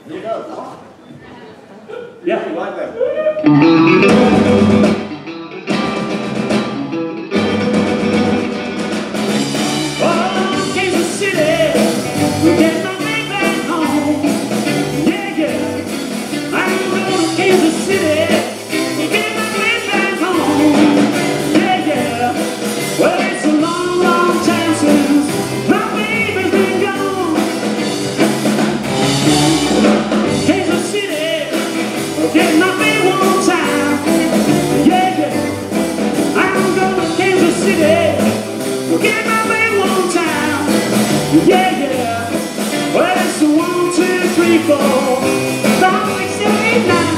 Here you go. Yeah. You like that? Oh, Kansas City, get my way back home. Yeah, yeah. I'm going to Kansas City, get my way back home. Yeah, yeah. Well, it's a long, long time since my baby's been gone. Kansas City, get my baby one time. Yeah, yeah. I'm going to Kansas City, get my baby one time. Yeah, yeah. Well, it's a 1, 2, 3, 4. 5, 6, 7, 8, 9.